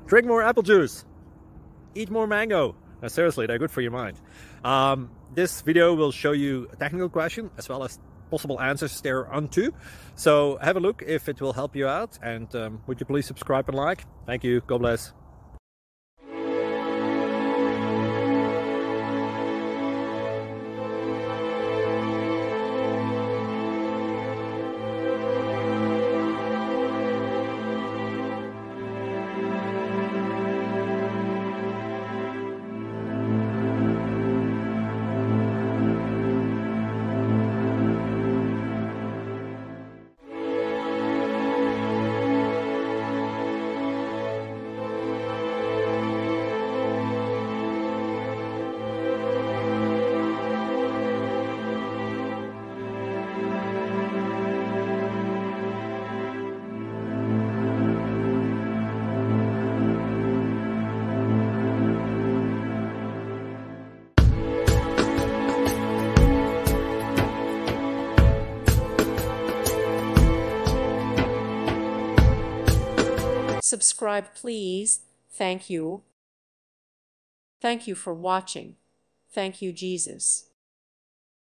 Drink more apple juice. Eat more mango. No, seriously, they're good for your mind. This video will show you a technical question as well as possible answers thereunto. So have a look if it will help you out, and would you please subscribe and like? Thank you. God bless. Subscribe, please. Thank you. Thank you for watching. Thank you, Jesus.